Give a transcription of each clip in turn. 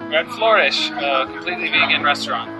We're at Flourish, a completely vegan restaurant.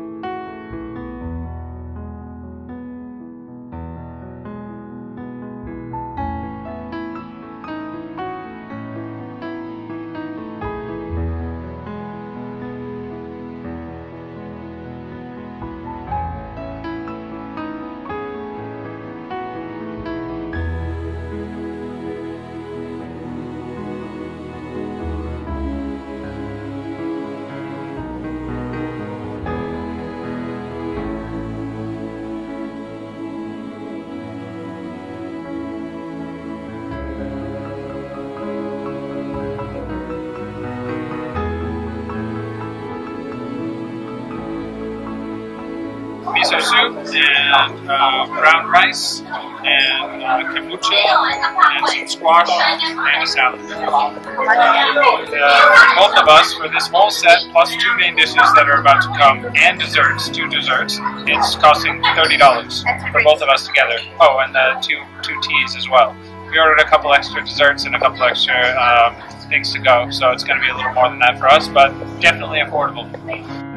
Miso soup and brown rice and kombucha and some squash and a salad. Both of us, for this whole set, plus 2 main dishes that are about to come, and desserts, 2 desserts, it's costing $30 for both of us together. Oh, and the two teas as well. We ordered a couple extra desserts and a couple extra things to go, so it's going to be a little more than that for us, but definitely affordable.